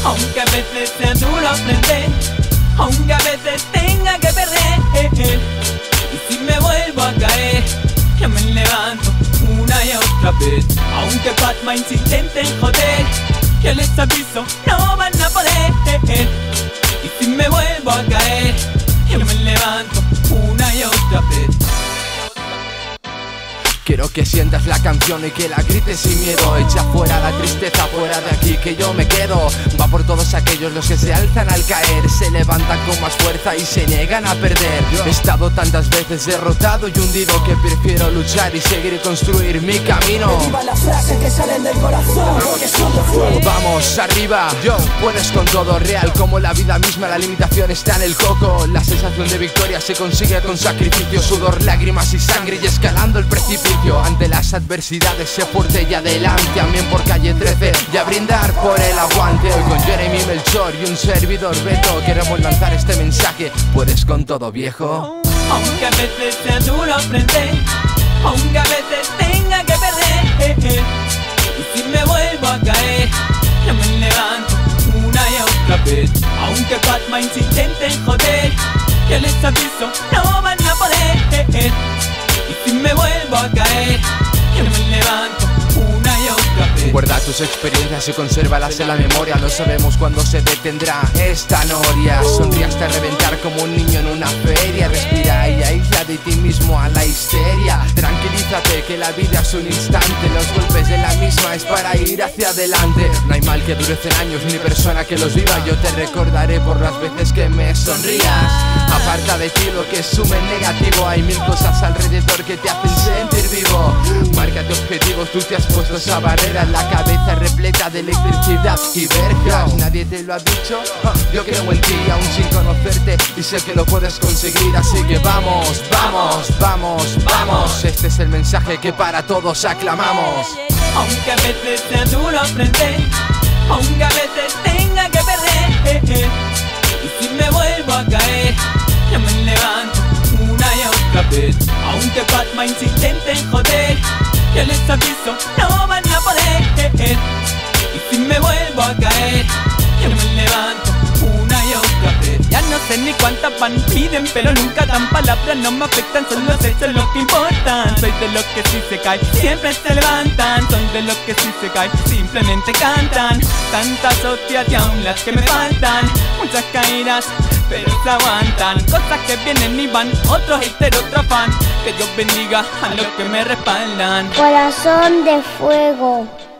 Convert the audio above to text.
Aunque a veces sea duro aprender, aunque a veces tenga que perder. Y si me vuelvo a caer, yo me levanto una y otra vez. Aunque bad minds intenten joder, yo les aviso, no van a poder. Y si me vuelvo a caer, yo me levanto una y otra vez. Quiero que sientas la canción y que la grites sin miedo. Echa fuera la tristeza, fuera de aquí que yo me quedo. Va por todos aquellos los que se alzan al caer, se levantan con más fuerza y se niegan a perder. He estado tantas veces derrotado y hundido que prefiero luchar y seguir y construir mi camino. Viva las frases que salen del corazón, porque son de fuego. Vamos arriba, yo, puedes con todo, real como la vida misma, la limitación está en el coco. La sensación de victoria se consigue con sacrificio, sudor, lágrimas y sangre y escalando el precipicio. Ante las adversidades sé fuerte y adelante, amén por calle 13 y a brindar por el aguante. Hoy con Jeremy Melchor y un servidor Beto queremos lanzar este mensaje, puedes con todo, viejo. Aunque a veces sea duro aprender, aunque a veces tenga que perder. Y si me vuelvo a caer, yo me levanto una y otra vez. Aunque bad minds intenten joder, yo les aviso, no van a poder. Y si me vuelvo a caer, yo me levanto una y otra vez. Guarda tus experiencias y consérvalas en la memoria. No sabemos cuándo se detendrá esta noria. Sonríe hasta reventar como un niño en una feria. Respira y aísla de ti mismo a la histeria. Tranquilízate que la vida es un instante. Los golpes de la misma es para ir hacia adelante. No hay mal que dure 100 años ni persona que los viva. Yo te recordaré por las veces que me sonrías. Aparta de ti lo que sume negativo. Hay mil cosas alrededor que te hacen sentir vivo. Márcate objetivos, tú te has puesto esa barrera. La cabeza repleta de electricidad y verjas. Nadie te lo ha dicho, yo creo en ti aún sin conocerte y sé que lo puedes conseguir. Así que vamos, vamos, vamos, vamos. Este es el mensaje que para todos aclamamos. Aunque a veces sea duro aprender, aunque a veces tenga que perder. Y si me vuelvo a caer, yo me levanto una y otra vez. Aunque bad minds intenten joder, yo les aviso, no van a poder. Y si me vuelvo a caer, yo me levanto una y otra vez. Ya no sé ni cuántas van piden, pero nunca dan palabras, no me afectan, son los hechos los que importan. Soy de los que si se caen, siempre se levantan. Soy de los que si se caen, simplemente cantan. Tantas hostias y aún las que me faltan. Muchas caídas, pero se aguantan. Cosas que vienen y van, otros haters, otro fan. Que Dios bendiga a los que me respaldan. Corazón de fuego.